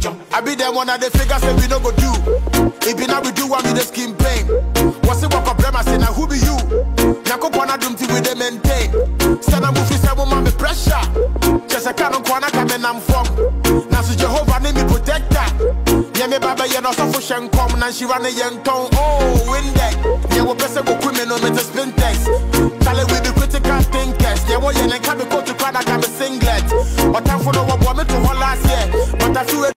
I be them one of the figures say we no go do. If you now we do one with the skin pain. What's it walk up them I say now who be you? Nako pona dum ti with them maintain. Stand up movie say woman me pressure. Just a canon kwana come and I'm from. Now so Jehovah name me protector. Yeah me baba yeah no so for shen come. Now she run a young tongue. Oh windex. Yeah we best go women no me to spin text. Tell it we be critical thinkers. Yeah we yeah can be go to Canada come a singlet. But time for the